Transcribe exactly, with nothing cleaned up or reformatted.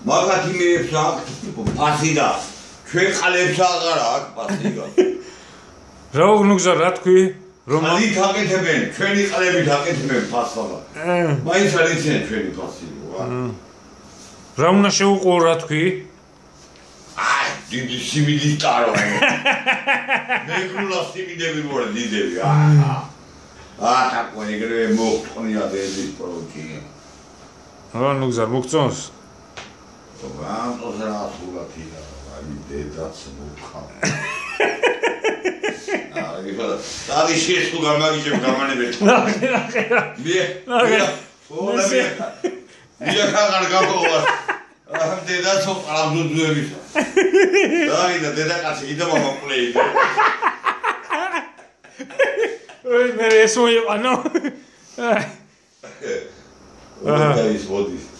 მაგათი მეებს აქვს ფასი და ჩვენ ყალებს აღარ აქვს ფასი. რა უგნუგზა რა თქვი? რომ ალით აკეთებენ, ჩვენი ყალებით აკეთებენ ფასს. მაინც არ იციან ჩვენი ფასი. რა უნდა შეუყო რა თქვი? აი, დიდი სიმინდის ტარო. მეგრულა სიმინდები მორა დიდები. აა. აა, თაკო ეგრევე მოხტყნია დედის პროჭი. რა ნუგზარ მოგწონს? ვანტოს რა სულათი და აი დედაც მოხა. აა, გიფადა. დავი შეშუ გამაგიჭებ გამანებეთ. ნახე, ნახე. მე. ნახე. ოლა მე. მე ხარ გამოვა. აა, დედაც ყავდუძუების. დაი და დედაკაცი კიდე მომყლეი. ოი მე ეს მოიყანო. აა. აა, ის ვოდის.